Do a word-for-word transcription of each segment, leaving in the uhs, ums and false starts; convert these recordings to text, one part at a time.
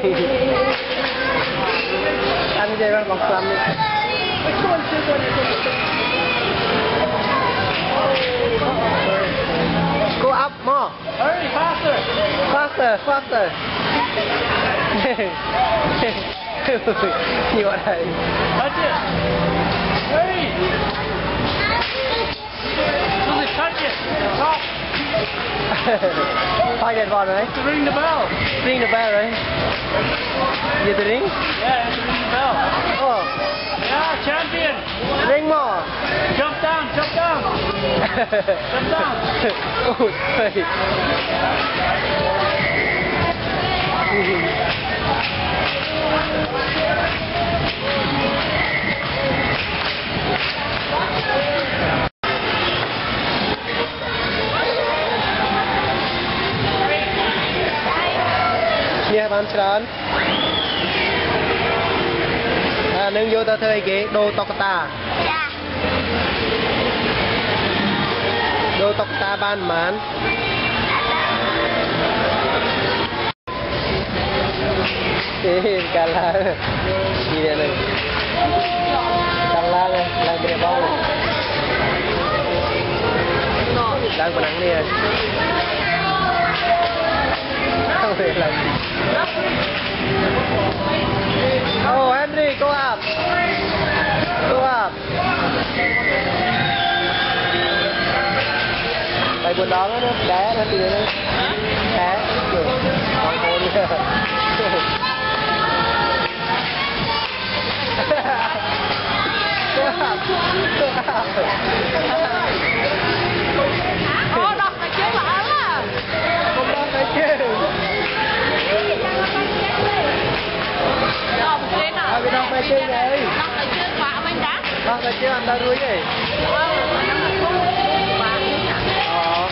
Ăn chơi bằng xăm đi. Go up more. Hurry, faster. Faster, faster. Nhiều ở đây. Touch it. Hurry. Susie, touch it. Stop. Find that one, right? Ring the bell. Ring the bell, right? You have to ring? Yeah, it's ring the bell. Oh. Yeah, champion. Ring more. Jump down, jump down. Jump down. Oh, sorry. Nghe bán trán. À, nâng vô ta thuê cái đồ tóc ta. Đồ tóc ta bán mán. Ê, cả là gì đây này. Đang la này, đang bề bao này. Đang nắng nè. Không thể làm gì. Oh, Henry, go up. Go up. Tại buồn đó nó đá nó thì nó đá kiểu con hồn kìa. Go up. Go up. Ô, đọc là chứ lạ á. Không đọc là chứ. Đọc trên à? Ờ, cái đọc là chứ vậy. Đọc là chứ quả mình đá. Đọc là chứ anh ta đuôi vậy. Ờ, đọc là chứ quả mình đá. Ờ.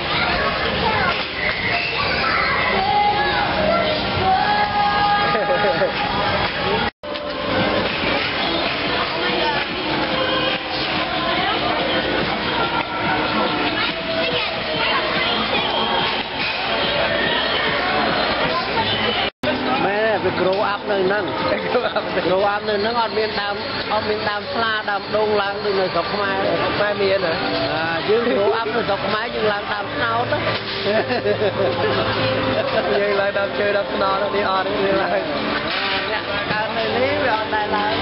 Grow up nơi nâng, grow up nơi nâng ở miền Nam, ở miền Nam Pla Nam Đông Lang từ nơi Sóc Mai, Sóc Mai miền à, à chứ grow up nơi Sóc Mai nhưng Lang Tam Snow đó, nhưng Lang Tam chơi Tam Snow đó đi on đi Lang, cả nơi lý về on Đài Loan.